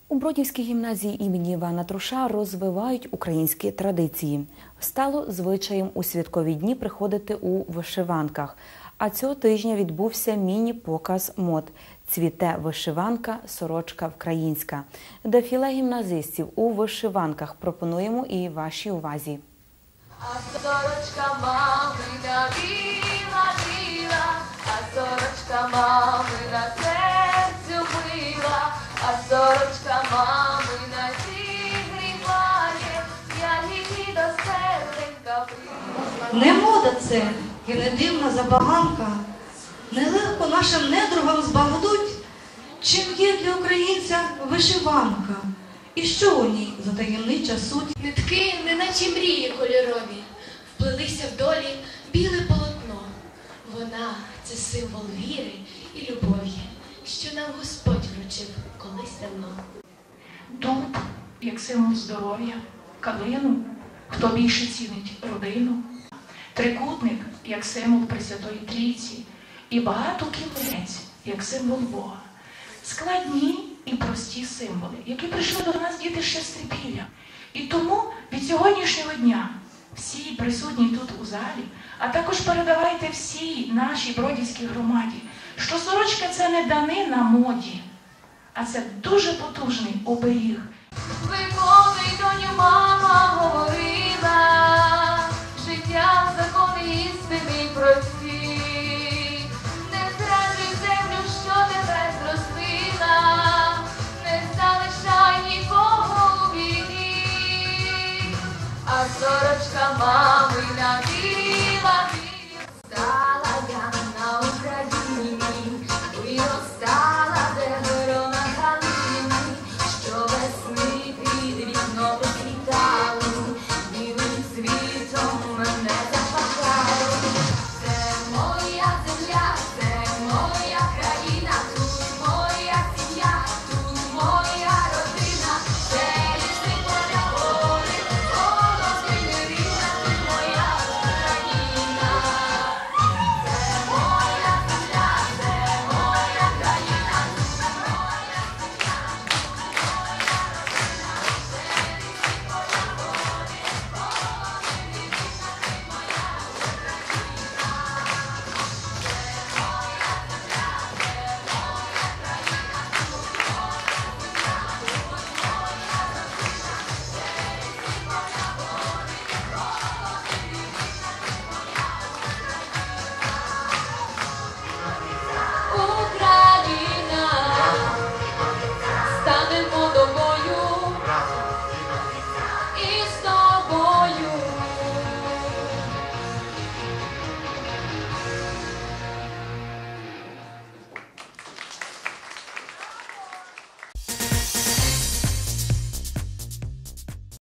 У Бродівській гімназії імені Івана Труша розвивають українські традиції. Стало звичаєм у святкові дні приходити у вишиванках. А цього тижня відбувся міні-показ мод «Цвіте вишиванка, сорочка українська». Дефіле гімназистів у вишиванках пропонуємо і вашій увазі. А сорочка мамина біла, а сорочка мамина серцю мила, а сорочка мамина зігріває, я її до серденька приймаю. Не мода це і не дивна забаганка, нелегко нашим недругам збагнуть, чим є для українця вишиванка, і що у ній за таємнича суть. Нитки, неначе мрії кольорові, вплелися в долі біле полотно. Вона – це символ віри і любові, що нам Господь вручив колись давно. Дуб, як символ здоров'я, калину, хто більше цінить родину, трикутник, як символ Пресвятої Трійці, і багато кілець, як символ Бога. Складні і прості символи, які прийшли до нас діти ще з трипілля. І тому від сьогоднішнього дня всі присутні тут у залі, а також передавайте всій нашій Бродівській громаді, що сорочка – це не данина моді, а це дуже потужний оберіг. Виконуй, доню,